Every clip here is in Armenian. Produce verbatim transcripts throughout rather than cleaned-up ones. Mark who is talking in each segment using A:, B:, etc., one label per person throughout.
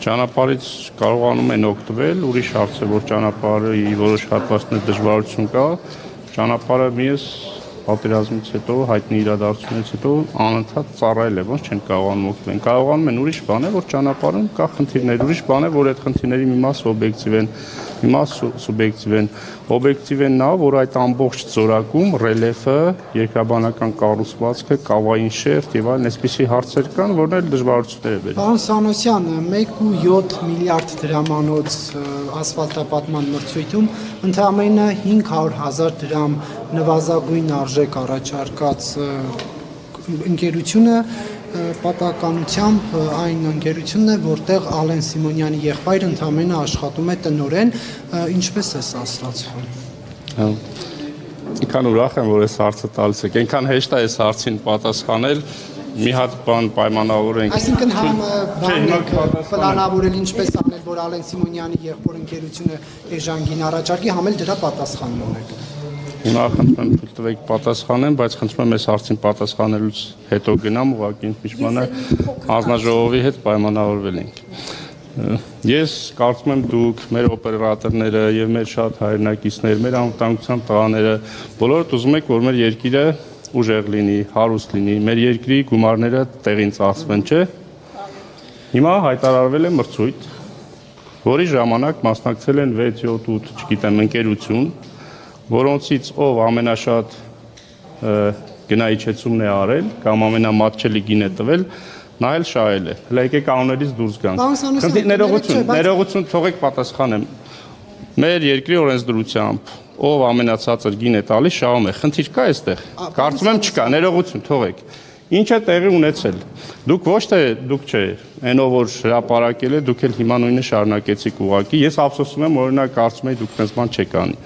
A: ճանապարհից կարողանում են օգտվել, ուրիշ հարց է, որ ճանապարհի որոշ հատվածներ դժվարություն կա, ճանապարհը միես պատերազմից հետո, հայտնի իրադարձությունից հետո անընդհատ ծառայել է, ոնց չեն կարողանում օգտվել։ Կարողանում են ուրիշ բան է, որ ճանապարհում կա խնդիրներ, ուրիշ բան է, որ այդ խնդիրների մի մասը օբյեկտիվ են, մի մասը սուբյեկտիվ են։ Օբյեկտիվ են նա, որ այդ ամբողջ ծորակում ռելիեֆը, երկրաբանական կառուցվածքը, կավային շերտ եւ այլն այսպիսի հարցեր կան, որն էլ դժվարություններ է բերում։
B: Պարոն Սանոսյան, մեկ կόμμα յոթ միլիարդ դրամանոց ասֆալտապատման մրցույթում ընդամենը հինգ հարյուր հազար դրամ նվազագույն արժեք առաջարկած ընկերությունը պատահականությամբ այն ընկերությունն է, որտեղ Ալեն Սիմոնյանի եղբայրը ընդամենը աշխատում է տնօրեն, ինչպես է սա ստացվում։
A: Ինքան ուրախ եմ, որ այս հարցը տալիս եք, այնքան հեշտ է այս հարցին պատասխանել, մի հատ բան պայմանավորենք։
B: Այսինքն համ բան եք պլանավորել ինչպես անել, որ Ալեն Սիմոնյանի եղբոր ընկերությունը էժան գին առաջարկի, համ էլ դրա պատասխանն ունեք։
A: Հիմա խնդրում եմ թույլ տվեք պատասխանեմ, բայց խնդրում եմ այս հարցին պատասխանելուց հետո գնամ, ուղղակի միշտ հանձնաժողովի հետ պայմանավորվել ենք։ Ես կարծում եմ դուք, մեր օպերատորները եւ մեր շատ հայրենակիցներ, մեր անվտանգության տղաները, բոլորդ ուզում եք, որ մեր երկիրը ուժեղ լինի, հարուստ լինի, մեր երկրի գումարները տեղին ծախսվեն, չէ՞։ Հիմա հայտարարվել է մրցույթ, որի ժամանակ մասնակցել են վեց, յոթ, ութ, չգիտեմ, ընկերություն, որոնցից ով ամենաշատ գնահիջեցումն է արել կամ ամենամատչելի գին է տվել, նա էլ շահել է։ Հələ եկեք անուններից դուրս գանք։ Ներողություն, ներողություն, թողեք պատասխանեմ։ Մեր երկրի օրենսդրությամբ ով ամենացածր գին է տալիս, շահում է։ Խնդիր կա այստեղ։ Կարծում եմ չկա, ներողություն, թողեք։ Ինչ է տեղի ունեցել։ Դուք ոչ թե դուք չէ, այնով որ հրապարակել է, դուք էլ հիմա նույնը շարունակեցիք ուղղակի։ Ես ափսոսում եմ, օրինակ կարծում եմ դուք այնպես բան չեք անի։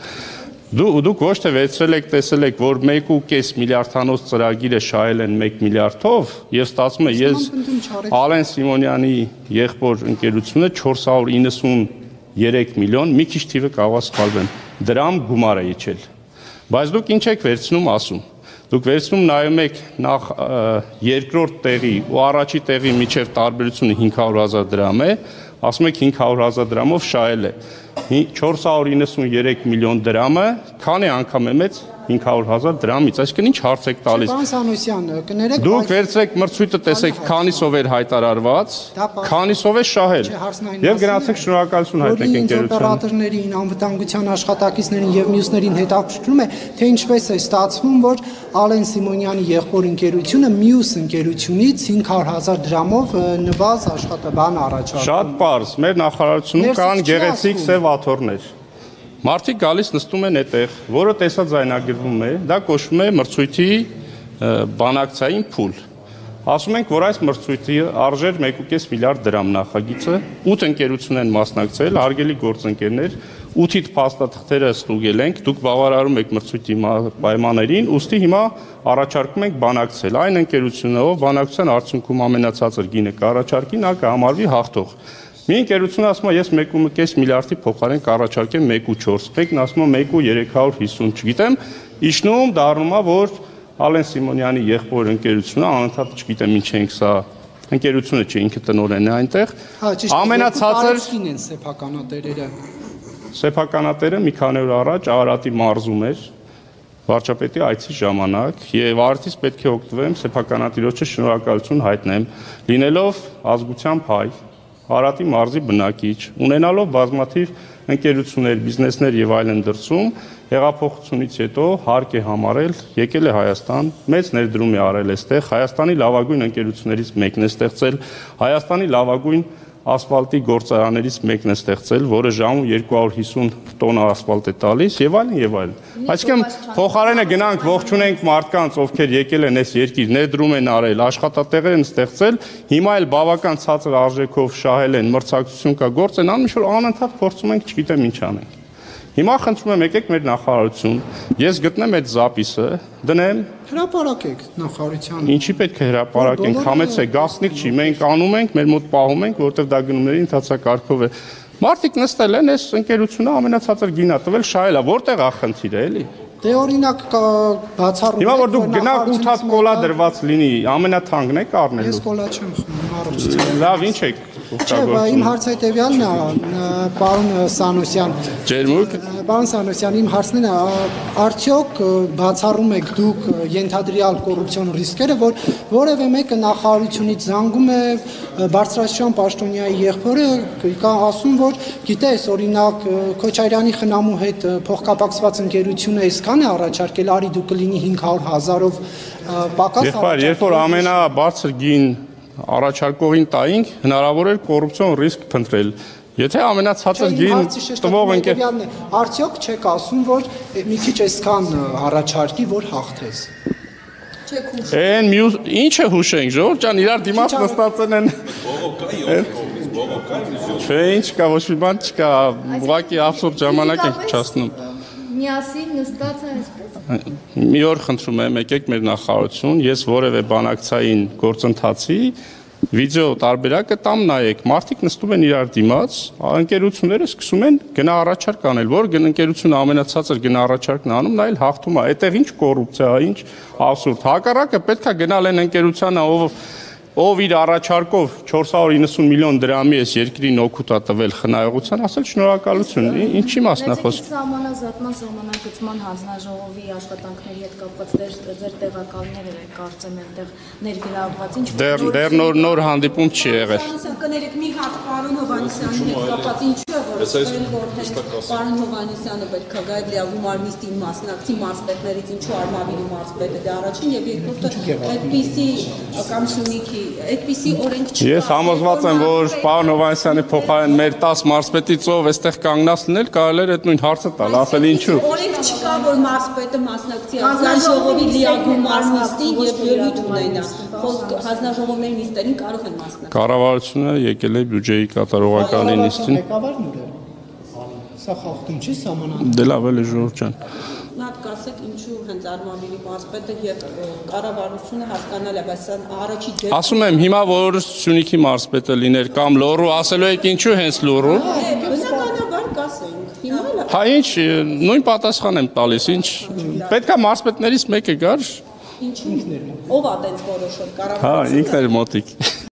A: Դուք ոչ թե վերցրել եք, տեսել եք, որ մեկ ու կես միլիարդանոց ծրագիրը շահել են մեկ միլիարդով, եւ ստացվում է ես Ալեն Սիմոնյանի եղբոր ընկերությունը չորս հարյուր իննսունյոթ միլիոն, մի քիչ թիվը կարող սխալվեն, դրամ գումար է իջել։ Բայց դուք ինչ եք վերցնում ասում։ Դուք վերցնում նայում եք նախ երկրորդ տեղի ու առաջի տեղի միջև տարբերությունը հինգ հարյուր հազար դրամ է, ասում եք հինգ հարյուր հազար դրամով շահել է։ չորս հարյուր իննսունյոթ միլիոն դրամը քանի անգամ է մեծ հինգ հարյուր հազար դրամից, այսինքն ինչ հարց եք տալիս։
B: Պարոն Սանոսյան, կներեք,
A: դուք վերցրեք մրցույթը, տեսեք քանիսով էր հայտարարված, քանիսով է շահել։ Եվ գնացեք շնորհակալություն հայտնեք ընկերությանը։
B: Օպերատորներին, անվտանգության աշխատակիցներին եւ մյուսներին հետաքրքրում է, թե ինչպես է ստացվում, որ Ալեն Սիմոնյանի եղբոր ընկերությունը մյուս ընկերությունից հինգ հարյուր հազար դրամով նվազ աշխատաբան առաջարկում։
A: Շատ պարզ, մեր նախարարությունում կան գեղեցիկ սև աթոռներ։ Մարդիկ գալիս նստում են այդտեղ, որը տեսաձայնագրվում է, դա կոչվում է մրցույթի բանակցային փուլ։ Ասում ենք, որ այս մրցույթի արժեր մեկ ու կես միլիարդ դրամ նախագիծը, ութ ընկերություն են մասնակցել, հարգելի գործընկերներ, ութիդ փաստաթղթերը ստուգել ենք, դուք բավարարում եք մրցույթի պայմաններին, ուստի հիմա առաջարկում ենք բանակցել։ Այն ընկերությունը, ով բանակցության արդյունքում ամենացածր գինը կառաջարկի, նա կհամարվի հաղթող։ Մի ընկերություն ասում է, ես մեկ ու կես միլիարդի փոխարեն կառաջարկեմ մեկ ու չորս, մեկն ասում է մեկ ու երեք հարյուր հիսուն, չգիտեմ, իջնում դառնում է, որ Ալեն Սիմոնյանի եղբոր ընկերությունը անընդհատ չգիտեմ ինչ ենք սա, ընկերությունը չէ, ինքը տնօրենն է այնտեղ։ Ամենացածր
B: են սեփականատերերը։
A: Սեփականատերը մի քանի օր առաջ Արարատի մարզում էր վարչապետի այցի ժամանակ եւ արդից պետք է օգտվեմ սեփականատիրոջը շնորհակալություն հայտնեմ, լինելով ազգությամբ հայ, Արարատի մարզի բնակիչ, ունենալով բազմաթիվ ընկերություններ, բիզնեսներ եւ այլն դրսում, հեղափոխությունից հետո հարկ է համարել, եկել է Հայաստան, մեծ ներդրում է արել այստեղ, Հայաստանի լավագույն ընկերություններից մեկն է ստեղծել, Հայաստանի լավագույն ասֆալտի գործարաններից մեկն է ստեղծել, որը ժամում երկու հարյուր հիսուն տոննա ասֆալտ է տալիս եւ այլն եւ այլն։ Այսինքն փոխարենը գնանք ողջունենք մարդկանց, ովքեր եկել են այս երկիր, ներդրում են արել, աշխատատեղեր են ստեղծել, հիմա էլ բավական ցածր արժեքով շահել են, մրցակցություն կա, գործ են անում, ինչ որ անընդհատ փորձում ենք, չգիտեմ ինչ անենք։ Հիմա խնդրում եմ եկեք մեր նախարարություն, ես գտնեմ այդ զապիսը, դնեմ
B: հրապարակեք նախարարությանը։
A: Ինչի պետք է հրապարակենք, համեցեք, գասնիկ չի, մենք անում ենք, մեր մոտ պահում ենք, որովհետև դա գնումների ընթացակարգով է։ Մարդիկ նստել են, այս ընկերությունը ամենացածր գինա տվել, շահել է, որտեղ է խնդիրը, էլի։
B: Դե օրինակ բացառում
A: Հիմա որ դուք գնաք ութ հատ կոլա դրված լինի, ամենաթանկն է կառնելու։
B: Ես կոլա չեմ խմում, առողջություն։
A: Լավ, ինչ եք։
B: Չէ, իմ հարցը հետևյալն է, պարոն Սանոսյան։
A: Ջերմուկ։
B: Պարոն Սանոսյան, իմ հարցն է, արդյոք բացառում եք դուք ենթադրյալ կոռուպցիոն ռիսկերը, որ որևէ մեկը նախարարությունից զանգում է բարձրաստիճան պաշտոնյայի եղբորը, կա ասում, որ գիտես, օրինակ Քոչարյանի խնամու հետ փոխկապակցված ընկերությունը այսքան է առաջարկել, արի դու կլինի հինգ հարյուր հազարով պակաս
A: Եղբայր, երբ որ ամենաբարձր գին առաջարկողին տայինք, հնարավոր էր կոռուպցիոն ռիսկ փնտրել։ Եթե ամենացածր գին տվող ընկեր
B: արդյոք չեք ասում, որ մի քիչ այսքան առաջարկի, որ հաղթես։
A: Են մյուս ինչը հուշենք, ժողովուրդ ջան, իրար դիմաց նստածն են։ Չէ, ինչ կա, ոչ մի բան չկա, ուղղակի աբսուրդ ժամանակ ենք փչացնում։
C: Միասին նստած է այսպես։
A: Մի օր խնդրում եմ, եկեք մեր նախարարություն, ես որևէ բանակցային գործընթացի վիդեո տարբերակը տամ նայեք, մարդիկ նստում են իրար դիմաց, ընկերությունները սկսում են գնա առաջարկ անել, որ ընկերությունը ամենացածր գնա առաջարկն անում, նա էլ հաղթում է, այդտեղ ինչ կոռուպցիա, ինչ աբսուրդ, հակառակը պետք է գնալ այն ընկերությանը, ով ով իր առաջարկով չորս հարյուր իննսուն միլիոն դրամի էս երկրին օգուտ է տվել խնայողության, ասել շնորհակալություն, ինչի մասն է խոսքը։
C: Սահմանազատման սահմանագծման հանձնաժողովի աշխատանքների հետ կապված ձեր տեղակալները կարծեմ այնտեղ ներգրավված ինչ
A: Դեռ դեռ նոր նոր հանդիպում չի եղել։
D: Կներեք մի հատ պարոն Հովհաննիսյանի հետ կապված ինչու է որ պարոն Հովհաննիսյանը պետք է գա լիագումար նիստին մասնակցի մարզպետներից ինչու Արմավիրի մարզպետը դա առաջին եւ երկրորդը այդպիսի կամ Սյունիքի այդպիսի օրենք չկա։
A: Ես համոզված եմ, որ պարոն Հովհաննիսյանի փոխարեն մեր տաս մարզպետից ով այստեղ կանգնած լինել, կարելի էր այդ նույն հարցը տալ, ասել ինչու։
D: Օրենք չկա, որ մարզպետը մասնակցի հանձնաժողովի լիագումար նիստին եւ ելույթ ունենա։ Խոսք հանձնաժողովների նիստերին կարող են մասնակցել։
A: Կառավարությունը եկել է բյուջեի կատարողականի նիստին։
B: Ղեկավարն ուր է։ Սա խախտում չի սահմանադրական։
A: Դե լավ էլի ժողովուրդ ջան։
D: Նա կասեք ինչու հենց Արմավիրի մարզպետը եւ կառավարությունը հասկանալ է, բայց սա առաջի դեպք։
A: Ասում եմ հիմա որ Սյունիքի մարզպետը լիներ կամ Լոռու, ասելու եք ինչու հենց Լոռու։
D: Բնականաբար կասենք։ Հիմա էլ
A: Հա ինչ, նույն պատասխան եմ տալիս, ինչ պետքա մարզպետներից մեկը գար։
D: ինչու ով է տենց որոշել կառավարությունը։
A: Հա, ինքն էր մոտիկ։